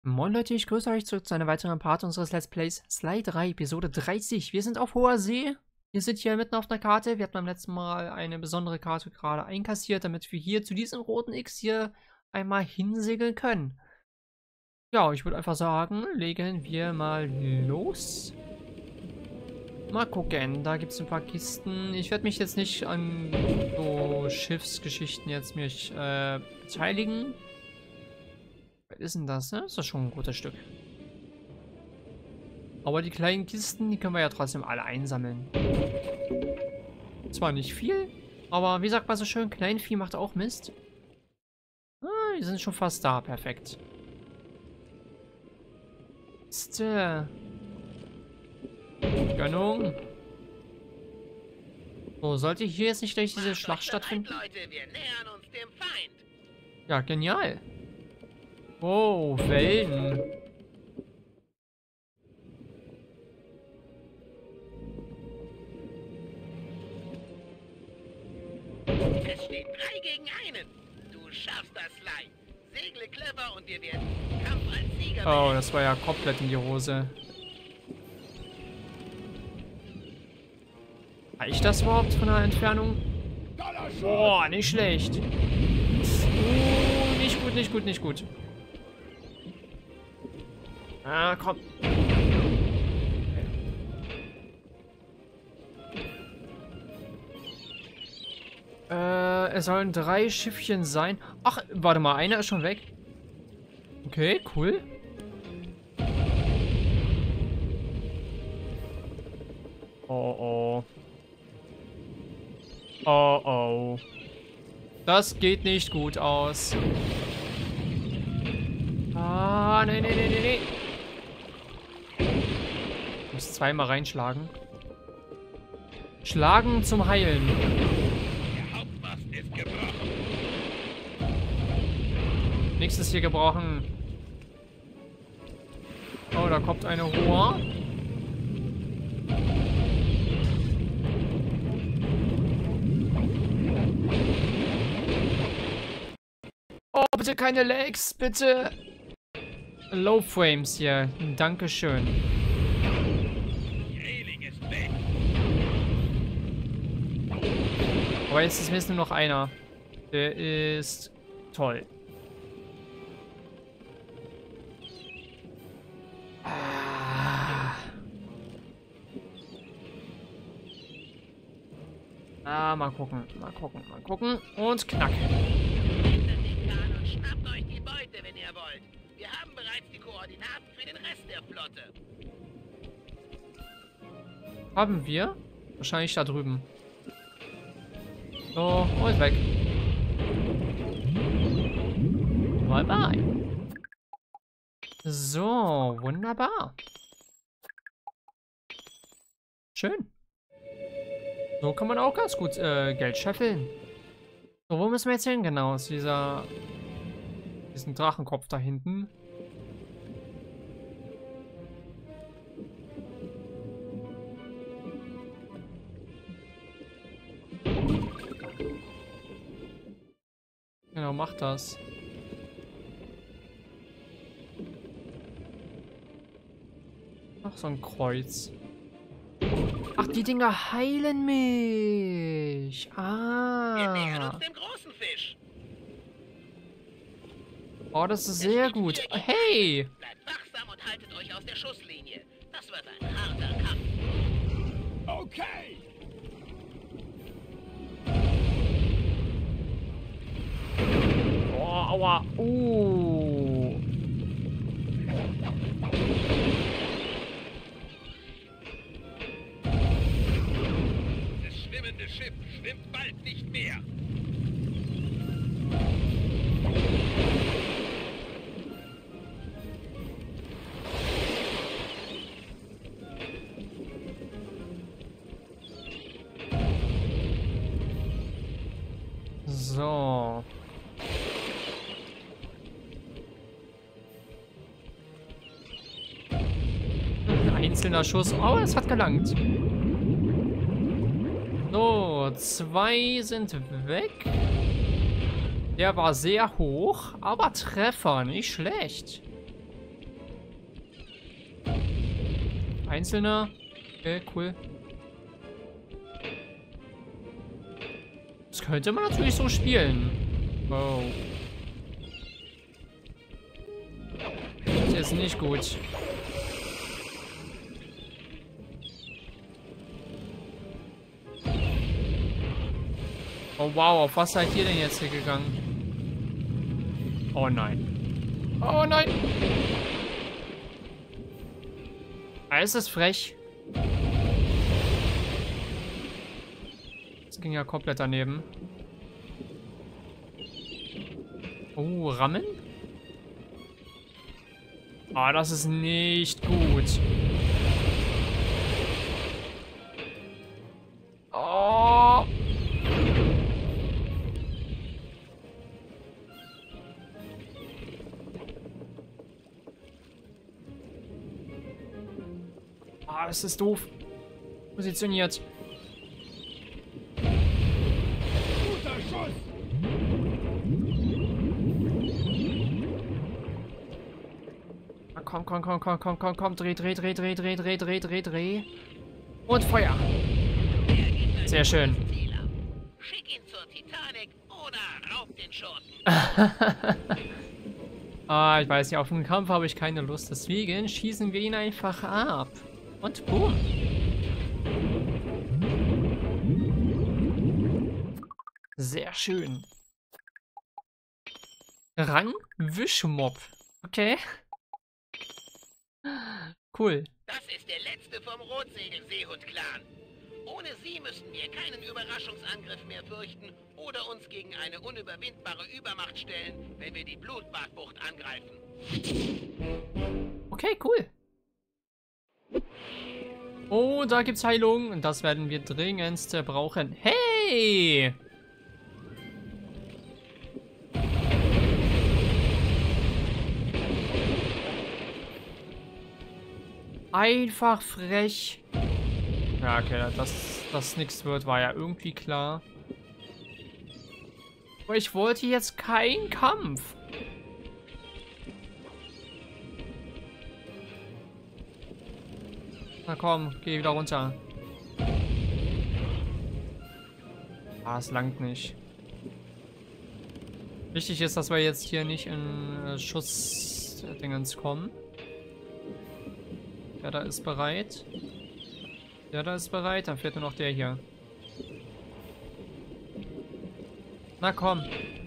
Moin Leute, ich grüße euch zurück zu einer weiteren Part unseres Let's Plays Sly 3, Episode 30. Wir sind auf hoher See. Wir sind hier mitten auf einer Karte. Wir hatten beim letzten Mal eine besondere Karte gerade einkassiert, damit wir hier zu diesem roten X hier einmal hinsegeln können. Ja, ich würde einfach sagen, legen wir mal los. Mal gucken, da gibt es ein paar Kisten. Ich werde mich jetzt nicht an so Schiffsgeschichten jetzt beteiligen. Was ist denn das, ne? Ist das schon ein gutes Stück. Aber die kleinen Kisten, die können wir ja trotzdem alle einsammeln. Zwar nicht viel, aber wie sagt man so schön, Kleinvieh macht auch Mist. Ah, die sind schon fast da, perfekt. Gönnung. So, sollte hier jetzt nicht gleich diese Schlacht stattfinden? Leute, wir nähern uns dem Feind. Ja, genial. Oh, Wellen. Es steht 3 gegen 1. Du schaffst das, Sly. Segle clever und wir werden den Kampf als Sieger Oh, beenden. das war ja komplett in die Hose. Reicht das überhaupt von der Entfernung? Boah, nicht schlecht. Nicht gut, nicht gut, nicht gut. Ah, komm. Es sollen 3 Schiffchen sein. Ach, warte mal, einer ist schon weg. Okay, cool. Oh, oh. Oh, oh. Das geht nicht gut aus. Ah, nee, nee, nee, nee, nee. Ich muss zweimal reinschlagen. Schlagen zum Heilen. Der Hauptmast ist gebrochen. Nichts ist hier gebrochen. Oh, da kommt eine Rohr. Oh, bitte keine Lags, bitte. Low Frames hier. Dankeschön. Die Reling ist weg. Aber jetzt ist mir jetzt nur noch einer. Der ist toll. Mal gucken, mal gucken, mal gucken. Und knack. Bindet den Kahn und schnappt euch die Beute, wenn ihr wollt. Wir haben bereits die Koordinaten für den Rest der Flotte. Haben wir? Wahrscheinlich da drüben. So, und weg. Bye bye. So, wunderbar. Schön. So kann man auch ganz gut Geld scheffeln. So, wo müssen wir jetzt hin genau? Aus diesen Drachenkopf da hinten. Genau, mach das. Noch so ein Kreuz. Ach, die Dinger heilen mich. Wir nähern Ah. uns dem großen Fisch. Oh, das ist sehr gut. Hey. Bleibt wachsam und haltet euch aus der Schusslinie. Das wird ein harter Kampf. Okay. Oh, aua. Das schwimmende Schiff schwimmt bald nicht mehr. So. Ein einzelner Schuss. Oh, es hat gelangt. So, 2 sind weg. Der war sehr hoch, aber Treffer, nicht schlecht. Einzelne. Okay, cool. Das könnte man natürlich so spielen. Oh. Das ist nicht gut. Oh wow, auf was seid ihr denn jetzt hier gegangen? Oh nein. Oh nein. Es ist frech. Das ging ja komplett daneben. Oh, rammen? Ah, das ist nicht gut. Oh. Ah, das ist doof. Positioniert. Guter Schuss! Komm, komm. Dreh. Und Feuer. Sehr schön. Schick ihn zur Titanic oder raub den Schoten. Ah, ich weiß nicht, auf den Kampf habe ich keine Lust. Deswegen schießen wir ihn einfach ab. Und boom. Sehr schön. Rang Wischmob. Okay. Cool. Das ist der letzte vom Rotsegel-Seehund-Clan. Ohne sie müssten wir keinen Überraschungsangriff mehr fürchten oder uns gegen eine unüberwindbare Übermacht stellen, wenn wir die Blutbadbucht angreifen. Okay, cool. Oh, da gibt's Heilung. Und das werden wir dringendst brauchen. Hey! Einfach frech. Ja, okay, dass nichts wird, war ja irgendwie klar. Aber ich wollte jetzt keinen Kampf. Na komm, geh wieder runter. Ah, es langt nicht. Wichtig ist, dass wir jetzt hier nicht in Schussdingens kommen. Der da ist bereit. Der da ist bereit. Dann fehlt nur noch der hier. Na komm.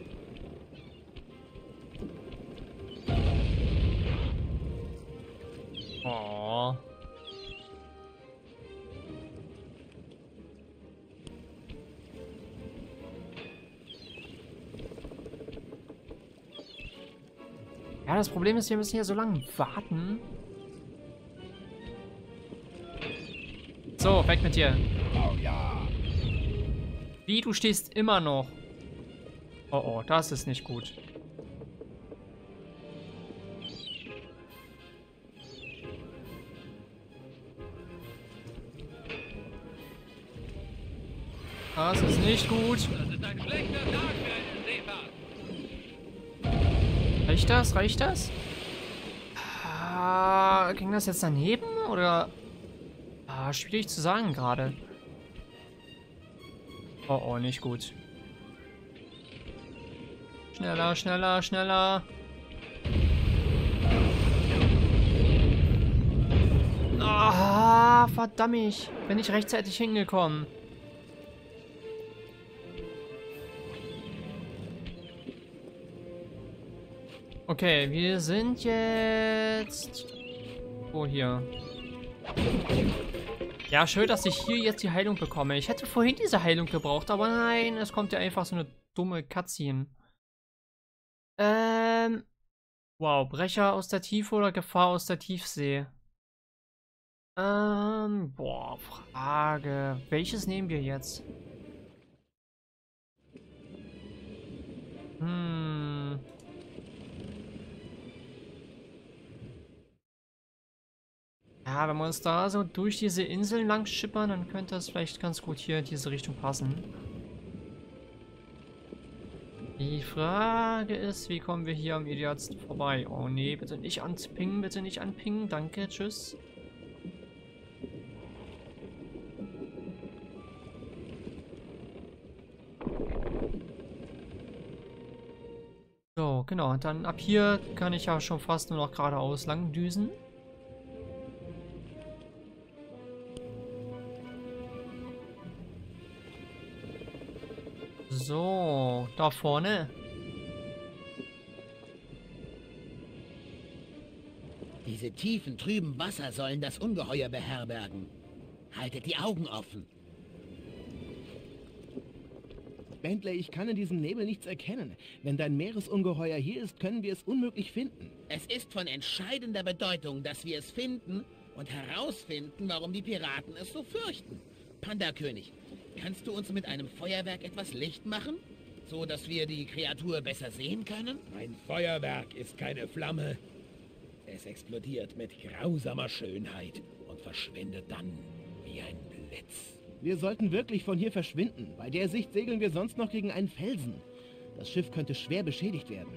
Oh. Ja, das Problem ist, wir müssen hier so lange warten. So, weg mit dir. Oh ja! Wie, du stehst immer noch. Oh, oh, das ist nicht gut. Das ist nicht gut. Das ist ein schlechter Tag für eine Seefahrt. Reicht das? Reicht das? Ah, ging das jetzt daneben? Oder... Ah, schwierig zu sagen gerade. Oh, oh, nicht gut. Schneller, schneller, schneller. Ah, verdammt. Bin ich rechtzeitig hingekommen. Okay, wir sind jetzt... Wo hier? Ja, schön, dass ich hier jetzt die Heilung bekomme. Ich hätte vorhin diese Heilung gebraucht, aber nein, es kommt ja einfach so eine dumme Cutscene. Wow, Brecher aus der Tiefe oder Gefahr aus der Tiefsee? Boah, Frage. Welches nehmen wir jetzt? Ja, wenn wir uns da so durch diese Inseln lang schippern, dann könnte das vielleicht ganz gut hier in diese Richtung passen. Die Frage ist, wie kommen wir hier am idealsten vorbei? Oh nee, bitte nicht anpingen, bitte nicht anpingen. Danke, tschüss. genau. Und dann ab hier kann ich ja schon fast nur noch geradeaus lang düsen. So, da vorne. Diese tiefen, trüben Wasser sollen das Ungeheuer beherbergen. Haltet die Augen offen. Bentley, ich kann in diesem Nebel nichts erkennen. Wenn dein Meeresungeheuer hier ist, können wir es unmöglich finden. Es ist von entscheidender Bedeutung, dass wir es finden und herausfinden, warum die Piraten es so fürchten. Panda-König, kannst du uns mit einem Feuerwerk etwas Licht machen? So, dass wir die Kreatur besser sehen können? Ein Feuerwerk ist keine Flamme. Es explodiert mit grausamer Schönheit und verschwindet dann wie ein Blitz. Wir sollten wirklich von hier verschwinden. Bei der Sicht segeln wir sonst noch gegen einen Felsen. Das Schiff könnte schwer beschädigt werden.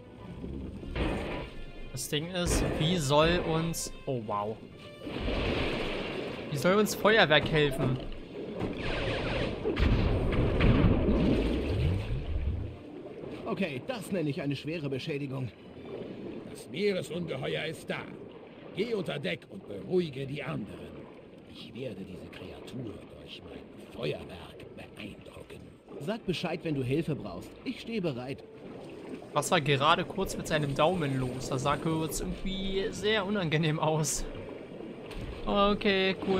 Das Ding ist, wie soll uns... Oh, wow. Wie soll uns Feuerwerk helfen? Okay, das nenne ich eine schwere Beschädigung. Das Meeresungeheuer ist da. Geh unter Deck und beruhige die anderen. Ich werde diese Kreatur durch mein Feuerwerk beeindrucken. Sag Bescheid, wenn du Hilfe brauchst. Ich stehe bereit. Was war gerade kurz mit seinem Daumen los? Das sah kurz irgendwie sehr unangenehm aus. Okay, cool.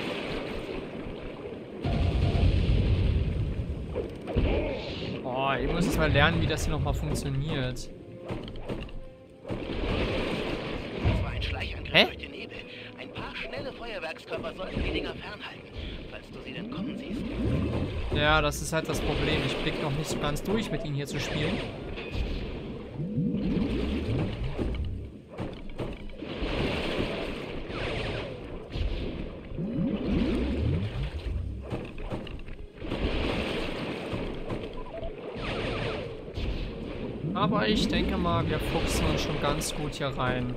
Oh, ich muss jetzt mal lernen, wie das hier nochmal funktioniert. Das war ein Schleichangriff durch den Nebel. Ein paar schnelle Feuerwerkskörper sollten die Dinger fernhalten, falls du sie denn kommen siehst. Ja, das ist halt das Problem. Ich blick noch nicht so ganz durch, mit ihnen hier zu spielen. Aber ich denke mal, wir fuchsen uns schon ganz gut hier rein.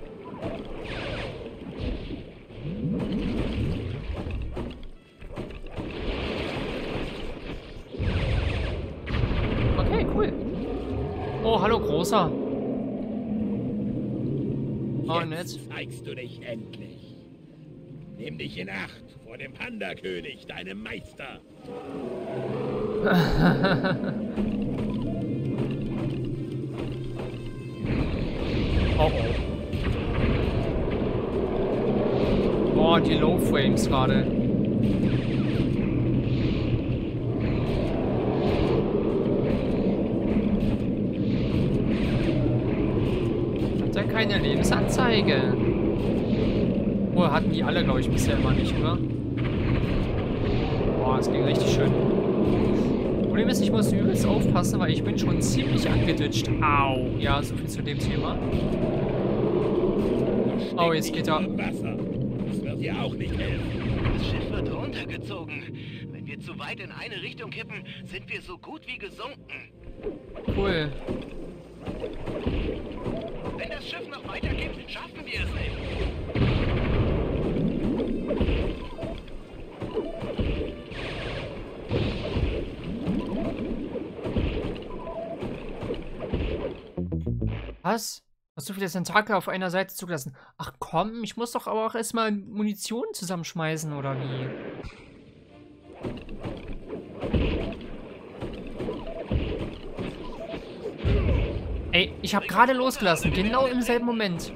Okay, cool. Oh, hallo, Großer. Oh, nett. Jetzt zeigst du dich endlich. Nimm dich in Acht vor dem Panda-König, deinem Meister. Oh, oh. Boah, die Low Frames gerade. Hat er keine Lebensanzeige? Oh, hatten die alle, glaube ich, bisher immer nicht, oder? Boah, das ging richtig schön. Problem ist, ich muss übelst aufpassen, weil ich bin schon ziemlich angeditscht. Au. Ja, so viel zu dem Thema. Oh, jetzt geht er. Wasser. Das wird dir auch nicht helfen. Das Schiff wird runtergezogen. Wenn wir zu weit in eine Richtung kippen, sind wir so gut wie gesunken. Cool. Wenn das Schiff noch weiter kippt, schaffen wir es nicht. Was? Hast du viele Tentakel auf einer Seite zugelassen? Ach komm, ich muss doch aber auch erstmal Munition zusammenschmeißen, oder wie? Ey, ich habe gerade losgelassen, genau im selben Moment.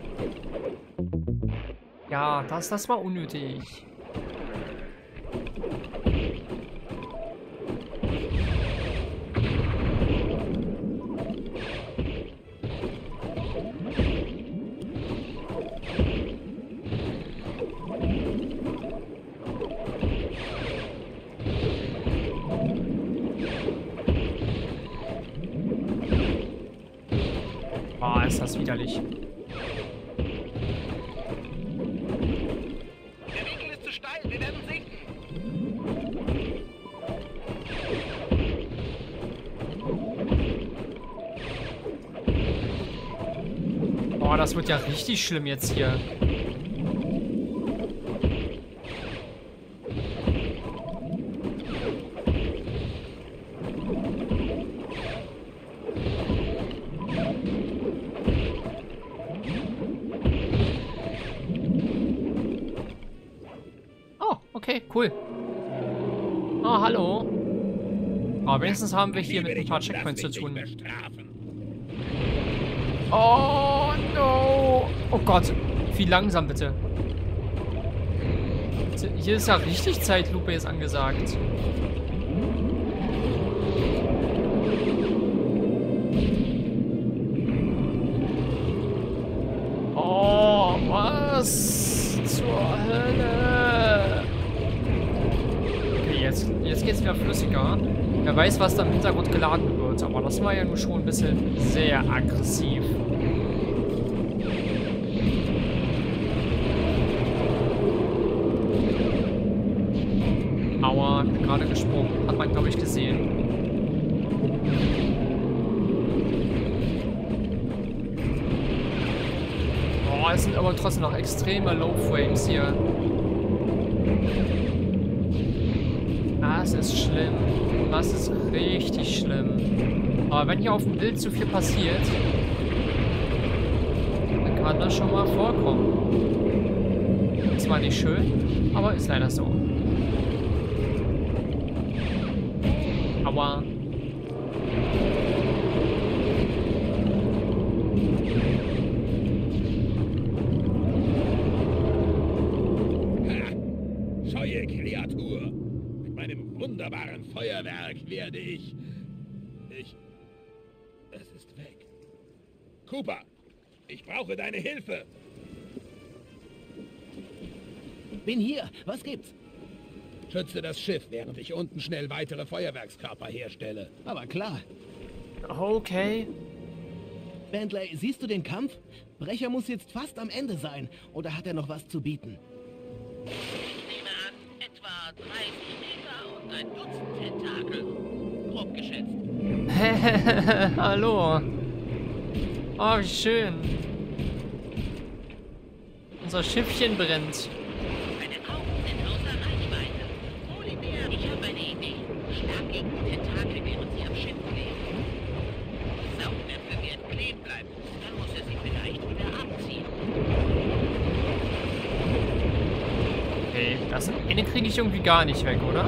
Ja, das war unnötig. Oh, ist das widerlich. Der Winkel ist zu steil, wir werden sinken. Oh, das wird ja richtig schlimm jetzt hier. Okay, cool. Oh, hallo. Aber wenigstens haben wir hier mit ein paar Checkpoints zu tun. Oh, no. Oh Gott. Viel langsam, bitte. Hier ist ja richtig Zeitlupe jetzt angesagt. Oh, was zur Hölle? Okay, jetzt geht's wieder flüssiger. Wer weiß, was da im Hintergrund geladen wird. Aber das war ja nun schon ein bisschen sehr aggressiv. Aua, ich bin gerade gesprungen. Hat man, glaube ich, gesehen. Oh, es sind aber trotzdem noch extreme Low Frames hier. Das ist schlimm. Das ist richtig schlimm. Aber wenn hier auf dem Bild zu viel passiert, dann kann das schon mal vorkommen. Ist zwar nicht schön, aber ist leider so. Aua. Scheue Kreatur. Mit meinem wunderbaren Feuerwerk werde ich... Es ist weg. Cooper, ich brauche deine Hilfe. Bin hier. Was gibt's? Schütze das Schiff, während ich unten schnell weitere Feuerwerkskörper herstelle. Aber klar. Okay. Bentley, siehst du den Kampf? Brecher muss jetzt fast am Ende sein. Oder hat er noch was zu bieten? Ich nehme an, etwa 30 Meter und ein Dutzend Tentakel. Grob geschätzt. Hallo. Oh, wie schön. Unser Schiffchen brennt. Meine Augen sind außer Reichweite. Oliver, ich habe eine Idee. Schlag gegen die Tentakel, während sie am Schiff kleben. Die Saugnäpfe werden kleben bleiben. Dann muss er sie vielleicht wieder abziehen. Okay, das eine kriege ich irgendwie gar nicht weg, oder?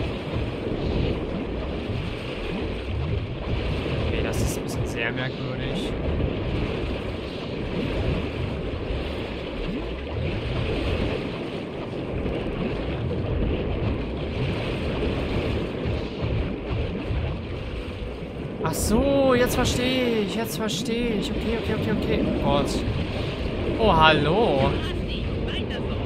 Okay, das ist ein bisschen sehr merkwürdig. Ach so, jetzt verstehe ich. Jetzt verstehe ich. Okay. Oh Gott. Oh, hallo. Basti, weiter so.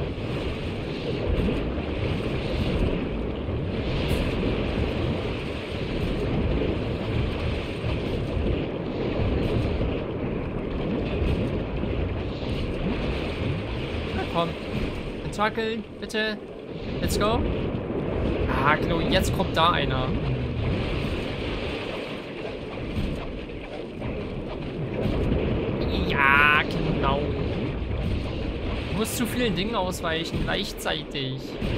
Na komm. Tentakeln, bitte. Let's go. Ah, genau, jetzt kommt da einer. Ja, genau. Du musst zu vielen Dingen ausweichen, gleichzeitig.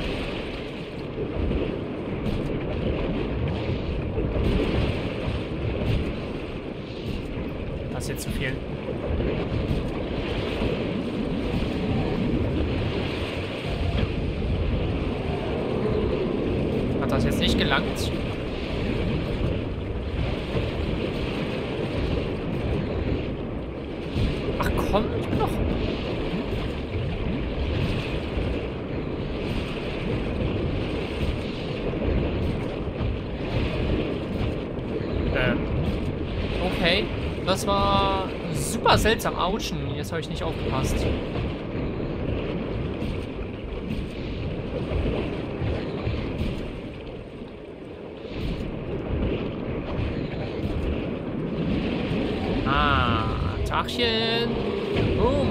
Das ist jetzt zu viel. Hat das jetzt nicht gelangt? Ach komm, ich bin doch... Okay. Das war super seltsam. Autschen. Jetzt habe ich nicht aufgepasst. Ah, Tachchen. Boom.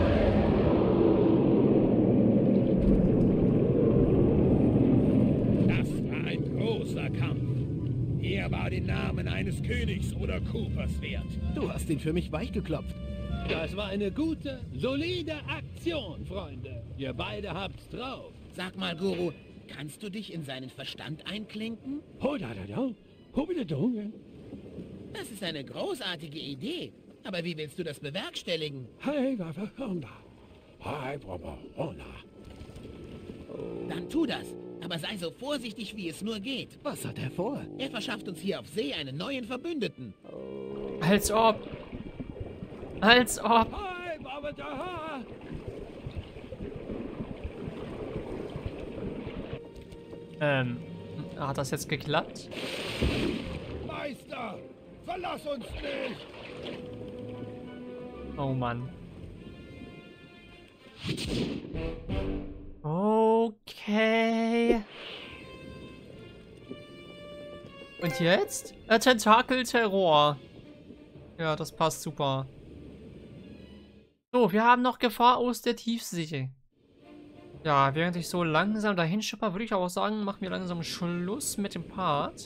Das war ein großer Kampf. Er war den Namen eines Königs oder Coopers wert. Du hast ihn für mich weichgeklopft. Das war eine gute, solide Aktion, Freunde. Ihr beide habt's drauf. Sag mal, Guru, kannst du dich in seinen Verstand einklinken? Das ist eine großartige Idee. Aber wie willst du das bewerkstelligen? Dann tu das. Aber sei so vorsichtig, wie es nur geht. Was hat er vor? Er verschafft uns hier auf See einen neuen Verbündeten. Als ob. Als ob. Hi, Baba da! Hat das jetzt geklappt? Meister, verlass uns nicht! Oh Mann. Okay. Und jetzt? Tentakel-Terror. Ja, das passt super. So, wir haben noch Gefahr aus der Tiefsee. Ja, während ich so langsam dahin schipper, würde ich auch sagen, machen wir langsam Schluss mit dem Part.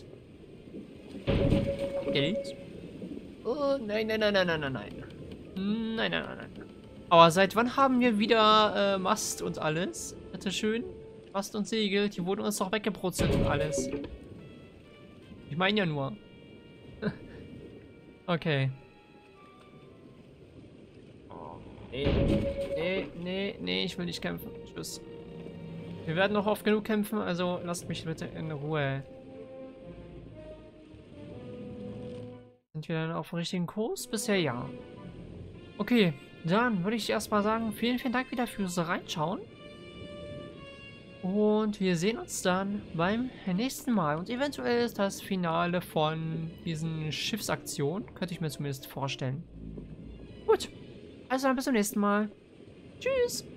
Geld? Oh, nein, nein, nein, nein, nein, nein, nein. Nein, nein, nein, nein. Aber seit wann haben wir wieder Mast und alles? Bitte schön. Mast und Segel, die wurden uns doch weggebrutzelt und alles. Ich meine ja nur. Okay. Nee, ich will nicht kämpfen. Tschüss. Wir werden noch oft genug kämpfen, also lasst mich bitte in Ruhe. Sind wir dann auf dem richtigen Kurs? Bisher ja. Okay, dann würde ich erstmal sagen, vielen, vielen Dank wieder fürs Reinschauen. Und wir sehen uns dann beim nächsten Mal. Und eventuell ist das Finale von diesen Schiffsaktionen. Könnte ich mir zumindest vorstellen. Gut. Also dann bis zum nächsten Mal. Tschüss.